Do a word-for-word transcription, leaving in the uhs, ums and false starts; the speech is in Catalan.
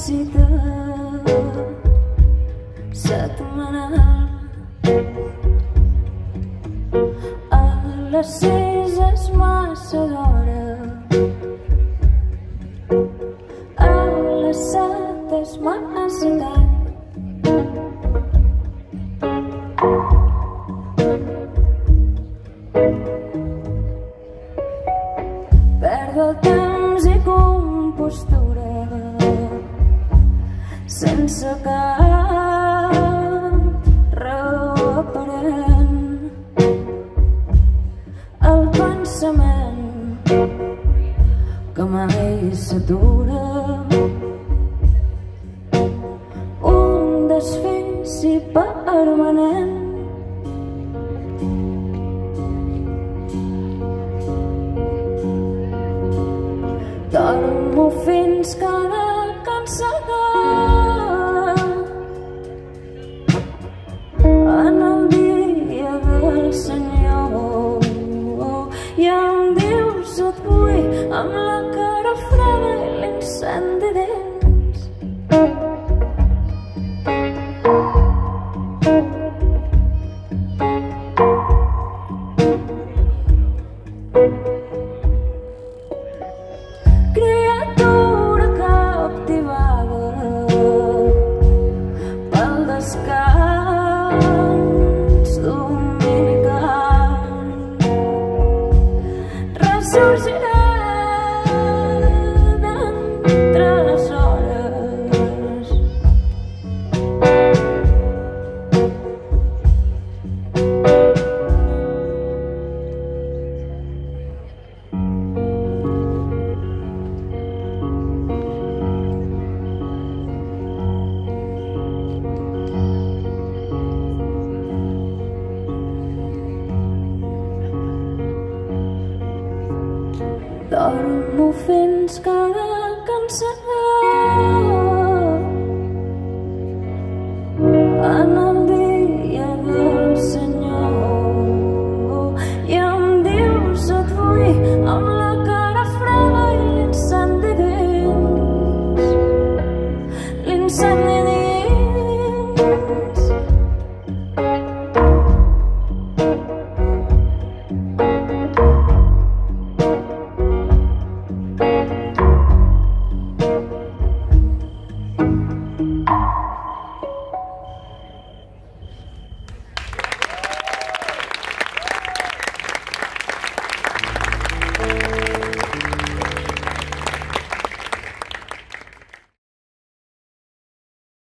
cita setmanal. A les sis és massa d'hora, a les set és massa tard. Perdo el temps i compostura sense cap raó aparent. El pensament que mai s'atura, un desfici permanent. Dormo fins cada cansada en el dia del Senyor, i em dius et vull amb la cara freda i l'incendi dins. Criatura captivada pel descans dominical, ressorgirà d'entre les hores. Dormo fins cada cansada en